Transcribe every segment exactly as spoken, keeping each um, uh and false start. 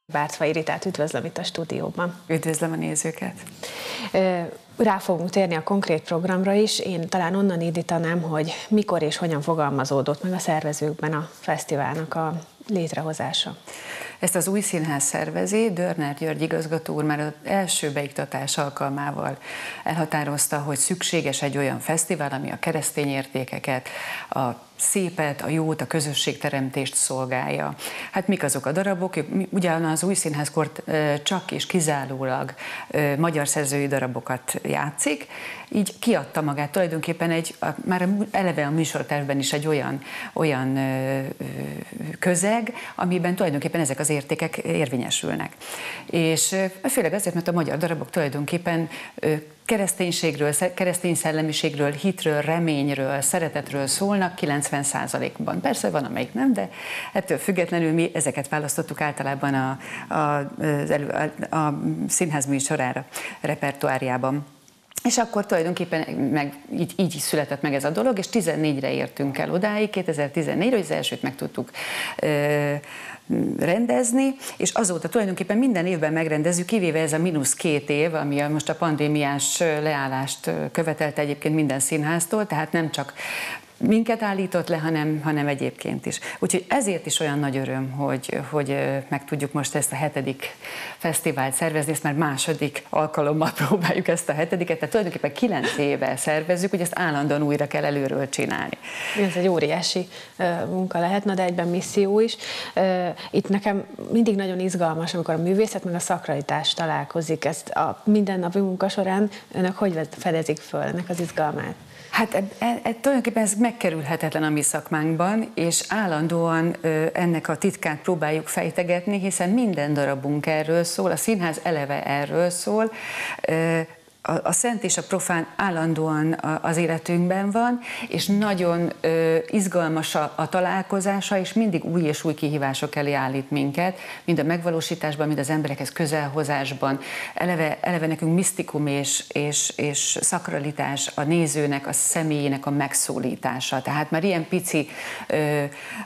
Bártfai Ritát üdvözlöm itt a stúdióban. Üdvözlöm a nézőket. Rá fogunk térni a konkrét programra is. Én talán onnan indítanám, hogy mikor és hogyan fogalmazódott meg a szervezőkben a fesztiválnak a létrehozása. Ezt az Új Színház szervezi, Dörner György igazgató úr már az első beiktatás alkalmával elhatározta, hogy szükséges egy olyan fesztivál, ami a keresztény értékeket, a szépet, a jót, a közösségteremtést szolgálja. Hát mik azok a darabok? Ugyan az Új Színházkor csak és kizárólag magyar szerzői darabokat játszik, így kiadta magát tulajdonképpen egy, már eleve a műsortervben is egy olyan, olyan közeg, amiben tulajdonképpen ezek az értékek érvényesülnek. És főleg azért, mert a magyar darabok tulajdonképpen kereszténységről, keresztény szellemiségről, hitről, reményről, szeretetről szólnak kilencven százalékban. Persze van, amelyik nem, de ettől függetlenül mi ezeket választottuk általában a, a, a, a színház műsorára, repertoárjában. És akkor tulajdonképpen meg, így, így is született meg ez a dolog, és tizennégyre értünk el odáig, kétezer-tizennégyre, hogy az elsőt meg tudtuk ö, rendezni, és azóta tulajdonképpen minden évben megrendezzük, kivéve ez a mínusz két év, ami most a pandémiás leállást követelte egyébként minden színháztól, tehát nem csak minket állított le, hanem, hanem egyébként is. Úgyhogy ezért is olyan nagy öröm, hogy, hogy meg tudjuk most ezt a hetedik fesztivált szervezni, ezt már második alkalommal próbáljuk ezt a hetediket, tehát tulajdonképpen kilenc éve szervezzük, hogy ezt állandóan újra kell előről csinálni. Ez egy óriási munka lehetne, de egyben misszió is. Itt nekem mindig nagyon izgalmas, amikor a művészet meg a szakralitás találkozik. Ezt a mindennapi munka során önök hogy fedezik föl ennek az izgalmát? Hát e, e, e, tulajdonképpen ez megkerülhetetlen a mi szakmánkban, és állandóan ö, ennek a titkát próbáljuk fejtegetni, hiszen minden darabunk erről szól, a színház eleve erről szól, ö, A, a szent és a profán állandóan az életünkben van, és nagyon ö, izgalmas a, a találkozása, és mindig új és új kihívások elé állít minket, mind a megvalósításban, mind az emberekhez közelhozásban. Eleve, eleve nekünk misztikum és, és, és szakralitás a nézőnek, a személyének a megszólítása. Tehát már ilyen pici ö,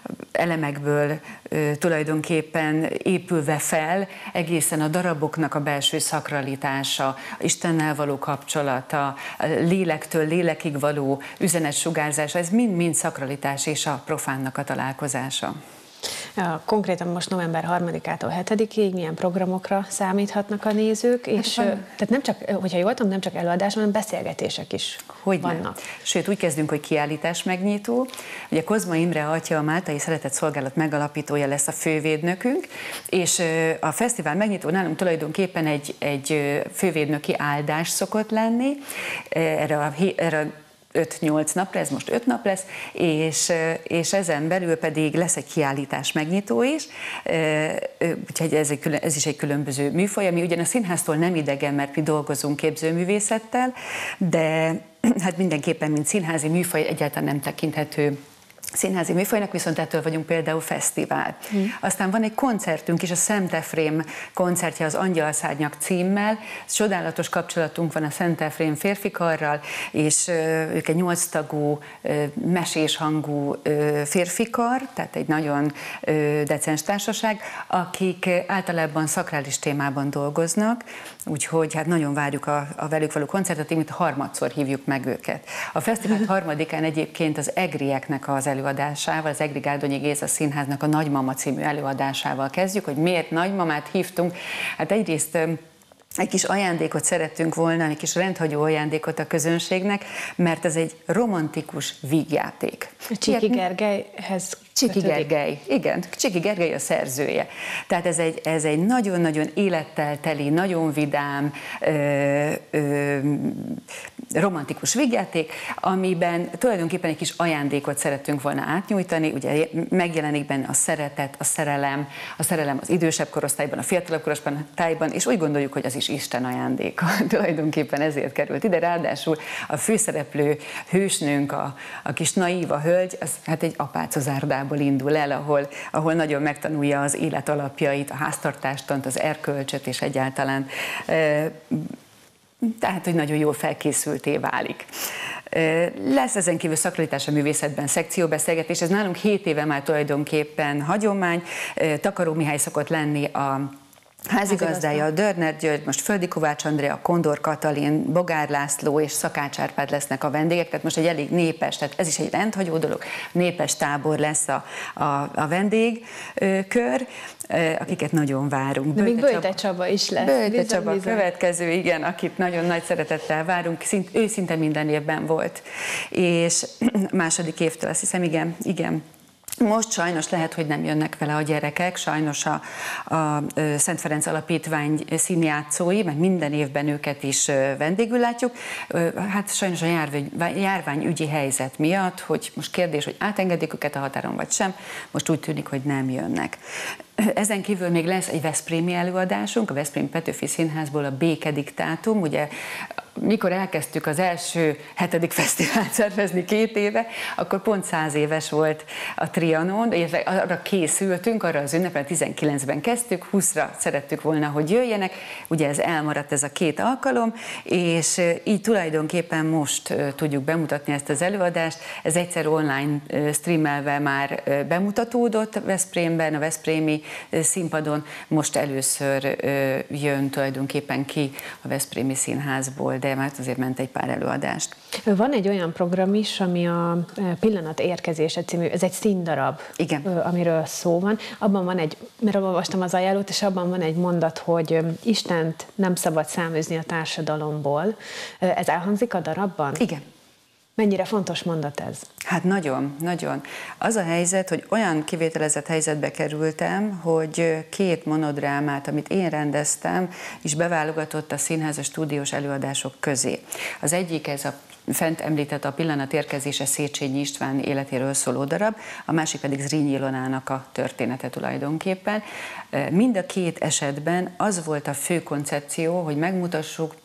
elemekből ö, tulajdonképpen épülve fel, egészen a daraboknak a belső szakralitása, Istennel való kapcsolata, a lélektől lélekig való üzenetsugárzása, ez mind-mind szakralitás és a profánnak a találkozása. Konkrétan most november harmadikától hetedikéig milyen programokra számíthatnak a nézők, és hát tehát nem csak, hogyha jól tudom, nem csak előadás, hanem beszélgetések is Hogyne. vannak. Sőt, úgy kezdünk, hogy kiállítás megnyitó. Ugye Kozma Imre atya, a Máltai Szeretett Szolgálat megalapítója lesz a fővédnökünk, és a fesztivál megnyitó nálunk tulajdonképpen egy, egy fővédnöki áldás szokott lenni. Erre a, erre a öt-nyolc napra, ez most öt nap lesz, és, és ezen belül pedig lesz egy kiállítás megnyitó is, úgyhogy ez, egy, ez is egy különböző műfaj, ami ugyan a színháztól nem idegen, mert mi dolgozunk képzőművészettel, de hát mindenképpen, mint színházi műfaj egyáltalán nem tekinthető színházi műfajnak, viszont ettől vagyunk például fesztivál. Mm. Aztán van egy koncertünk is, a Szent Efrém koncertje az Angyalszárnyak címmel. Csodálatos kapcsolatunk van a Szent Efrém férfikarral, és ők egy nyolctagú, mesés hangú férfikar, tehát egy nagyon decens társaság, akik általában szakrális témában dolgoznak, úgyhogy hát nagyon várjuk a, a velük való koncertet, mint harmadszor hívjuk meg őket. A fesztivál harmadikán egyébként az Egrieknek az előadásával, az Egri Gárdonyi Géza Színháznak a Nagymama című előadásával kezdjük, hogy miért nagymamát hívtunk. Hát egyrészt egy kis ajándékot szerettünk volna, egy kis rendhagyó ajándékot a közönségnek, mert ez egy romantikus vígjáték. Csiki Gergelyhez Csiki Gergely, igen, Csiki Gergely a szerzője. Tehát ez egy, ez egy nagyon-nagyon élettel teli, nagyon vidám, ö, ö, romantikus vígjáték, amiben tulajdonképpen egy kis ajándékot szerettünk volna átnyújtani. Ugye megjelenik benne a szeretet, a szerelem, a szerelem az idősebb korosztályban, a fiatalabb korosztályban, és úgy gondoljuk, hogy az is Isten ajándéka. Tulajdonképpen ezért került ide. Ráadásul a főszereplő hősnőnk, a, a kis naíva hölgy, az hát egy apácozárdából indul el, ahol, ahol nagyon megtanulja az élet alapjait, a háztartástant, az erkölcsöt, és egyáltalán tehát, hogy nagyon jól felkészülté válik. Lesz ezen kívül szakralitás a művészetben szekcióbeszélgetés, ez nálunk hét éve már tulajdonképpen hagyomány. Takaró Mihály szokott lenni a házigazdája, a Dörner György, most Földi Kovács Andrea, Kondor Katalin, Bogár László és Szakács Árpád lesznek a vendégek, tehát most egy elég népes, tehát ez is egy rendhagyó dolog, népes tábor lesz a, a, a vendégkör, akiket nagyon várunk. De még Böjte Csaba is lesz. Böjte Csaba a következő, igen, akit nagyon nagy szeretettel várunk, szint, ő szinte minden évben volt, és második évtől azt hiszem, igen, igen. Most sajnos lehet, hogy nem jönnek vele a gyerekek, sajnos a, a Szent Ferenc Alapítvány színjátszói, meg minden évben őket is vendégül látjuk. Hát sajnos a járvány, járványügyi helyzet miatt, hogy most kérdés, hogy átengedik őket a határon vagy sem, most úgy tűnik, hogy nem jönnek. Ezen kívül még lesz egy veszprémi előadásunk, a Veszprém Petőfi Színházból a Béke Diktátum, ugye mikor elkezdtük az első hetedik fesztivált szervezni két éve, akkor pont száz éves volt a Trianon, illetve arra készültünk, arra az ünnepre tizenkilencben kezdtük, húszra szerettük volna, hogy jöjjenek, ugye ez elmaradt ez a két alkalom, és így tulajdonképpen most tudjuk bemutatni ezt az előadást, ez egyszer online streamelve már bemutatódott Veszprémben, a veszprémi színpadon, most először jön tulajdonképpen ki a Veszprémi Színházból, de már azért ment egy pár előadást. Van egy olyan program is, ami a Pillanat érkezése című, ez egy színdarab, igen, amiről szó van. Abban van egy, mert olvastam az ajánlót, és abban van egy mondat, hogy Istent nem szabad száműzni a társadalomból. Ez elhangzik a darabban? Igen. Mennyire fontos mondat ez? Hát nagyon, nagyon. Az a helyzet, hogy olyan kivételezett helyzetbe kerültem, hogy két monodrámát, amit én rendeztem, is beválogatott a színház a stúdiós előadások közé. Az egyik ez a fent említett a Pillanat érkezése Széchenyi István életéről szóló darab, a másik pedig Zrínyi Ilonának a története tulajdonképpen. Mind a két esetben az volt a fő koncepció, hogy megmutassuk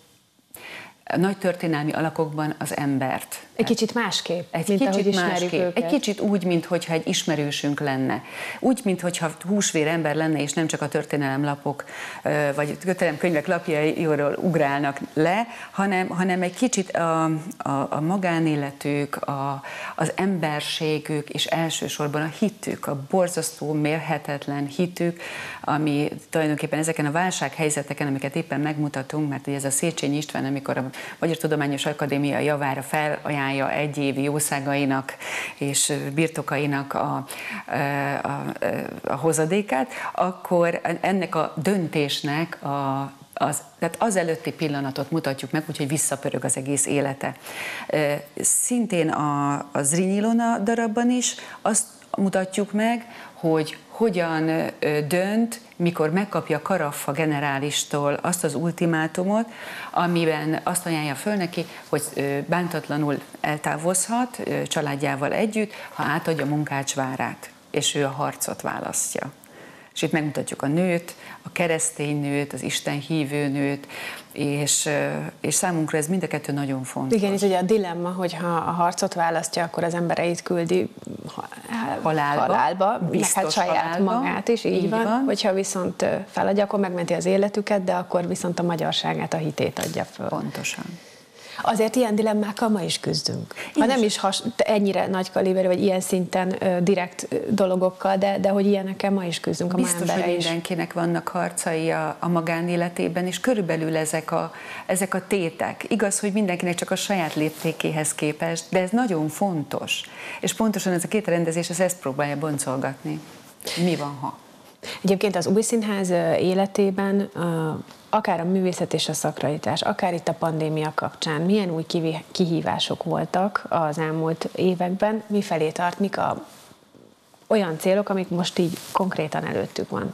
a nagy történelmi alakokban az embert. Egy kicsit másképp, egy mint kicsit ahogy ismerjük másképp. őket. Egy kicsit úgy, mintha egy ismerősünk lenne. Úgy, mintha húsvér ember lenne, és nem csak a történelemlapok, vagy történelemkönyvek lapjairól ugrálnak le, hanem, hanem egy kicsit a, a, a magánéletük, a, az emberségük, és elsősorban a hitük, a borzasztó, mérhetetlen hitük, ami tulajdonképpen ezeken a válsághelyzeteken, amiket éppen megmutatunk, mert ugye ez a Széchenyi István, amikor a Magyar Tudományos Akadémia javára felajánlja egyévi jószágainak és birtokainak a, a, a, a hozadékát, akkor ennek a döntésnek a Az, tehát az előtti pillanatot mutatjuk meg, úgyhogy visszapörög az egész élete. Szintén a, a Zrínyi Ilona darabban is azt mutatjuk meg, hogy hogyan dönt, mikor megkapja Karaffa generálistól azt az ultimátumot, amiben azt ajánlja föl neki, hogy bántatlanul eltávozhat családjával együtt, ha átadja Munkács várát, és ő a harcot választja. És itt megmutatjuk a nőt, a keresztény nőt, az Isten hívő nőt, és, és számunkra ez mind a kettő nagyon fontos. Igen, ez ugye a dilemma, hogy ha a harcot választja, akkor az embereit küldi halálba, halálba meg hát saját halálba. magát is, így, így van. van. Hogyha viszont feladja, akkor megmenti az életüket, de akkor viszont a magyarságát, a hitét adja föl. Pontosan. Azért ilyen dilemmákkal ma is küzdünk. Ha nem is has, ennyire nagy kaliberű, vagy ilyen szinten uh, direkt uh, dologokkal, de, de hogy ilyenekkel ma is küzdünk, a ma Biztos, hogy mindenkinek vannak harcai a, a magánéletében, és körülbelül ezek a, ezek a tétek. Igaz, hogy mindenkinek csak a saját léptékéhez képest, de ez nagyon fontos. És pontosan ez a két rendezés az ezt próbálja boncolgatni. Mi van, ha? Egyébként az Új Színház életében akár a művészet és a szakralitás, akár itt a pandémia kapcsán milyen új kihívások voltak az elmúlt években, mifelé tart, mik a olyan célok, amik most így konkrétan előttük van?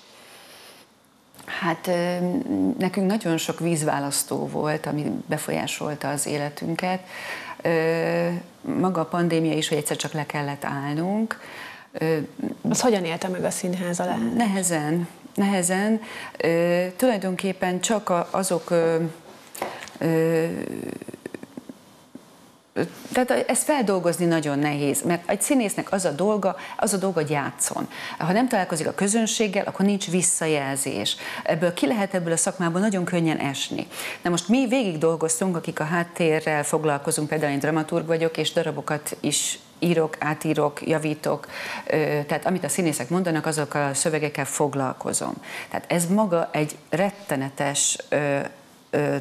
Hát nekünk nagyon sok vízválasztó volt, ami befolyásolta az életünket. Maga a pandémia is, hogy egyszer csak le kellett állnunk. Az hogyan élte meg a színház alá? Nehezen, nehezen. Ö, tulajdonképpen csak a, azok... Ö, ö, Tehát ezt feldolgozni nagyon nehéz, mert egy színésznek az a dolga, az a dolga, hogy játszon. Ha nem találkozik a közönséggel, akkor nincs visszajelzés. Ebből ki lehet ebből a szakmából nagyon könnyen esni. Na most mi végig dolgoztunk, akik a háttérrel foglalkozunk, például én dramaturg vagyok, és darabokat is írok, átírok, javítok, tehát amit a színészek mondanak, azokkal a szövegekkel foglalkozom. Tehát ez maga egy rettenetes ö, ö,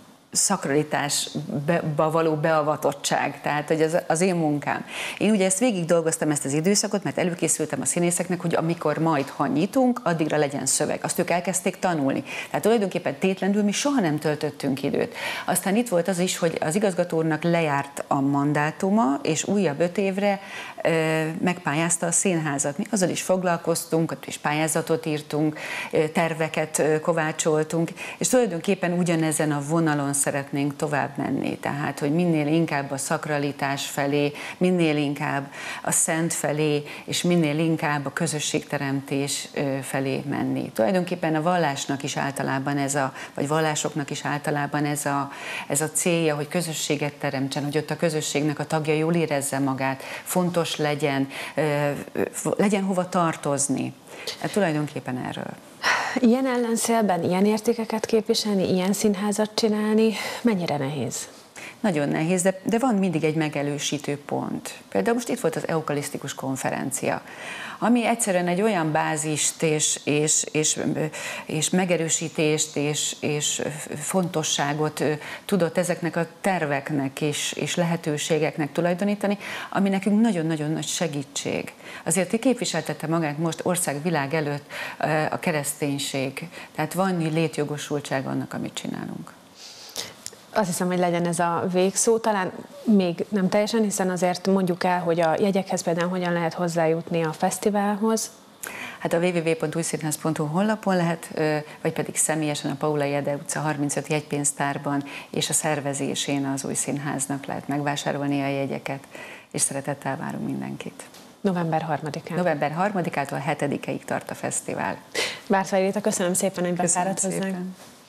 szakralitásba való beavatottság, tehát hogy az, az én munkám. Én ugye ezt végig dolgoztam, ezt az időszakot, mert előkészültem a színészeknek, hogy amikor majd, ha nyitunk, addigra legyen szöveg. Azt ők elkezdték tanulni. Tehát tulajdonképpen tétlenül mi soha nem töltöttünk időt. Aztán itt volt az is, hogy az igazgató úrnak lejárt a mandátuma, és újabb öt évre ö, megpályázta a színházat. Mi azzal is foglalkoztunk, ott is pályázatot írtunk, terveket kovácsoltunk, és tulajdonképpen ugyanezen a vonalon szeretnénk tovább menni. Tehát, hogy minél inkább a szakralitás felé, minél inkább a szent felé, és minél inkább a közösségteremtés felé menni. Tulajdonképpen a vallásnak is általában ez a, vagy vallásoknak is általában ez a, ez a célja, hogy közösséget teremtsen, hogy ott a közösségnek a tagja jól érezze magát, fontos legyen, legyen hova tartozni. Hát tulajdonképpen erről. Ilyen ellenszélben ilyen értékeket képviselni, ilyen színházat csinálni, mennyire nehéz? Nagyon nehéz, de, de van mindig egy megelősítő pont. Például most itt volt az eukalisztikus konferencia, ami egyszerűen egy olyan bázist és, és, és, és megerősítést és, és fontosságot tudott ezeknek a terveknek és, és lehetőségeknek tulajdonítani, ami nekünk nagyon-nagyon nagy segítség. Azért képviseltette magát most országvilág előtt a kereszténység, tehát van létjogosultság annak, amit csinálunk. Azt hiszem, hogy legyen ez a végszó, talán még nem teljesen, hiszen azért mondjuk el, hogy a jegyekhez például hogyan lehet hozzájutni a fesztiválhoz. Hát a double-u double-u double-u pont új színház pont hu honlapon lehet, vagy pedig személyesen a Paulay Ede utca harmincöt jegypénztárban és a szervezésén az Új Színháznak lehet megvásárolni a jegyeket, és szeretettel várunk mindenkit. november harmadikán. november harmadikától hetedikeig tart a fesztivál. Bártfai Réta, köszönöm szépen, hogy befáradt hozzánk.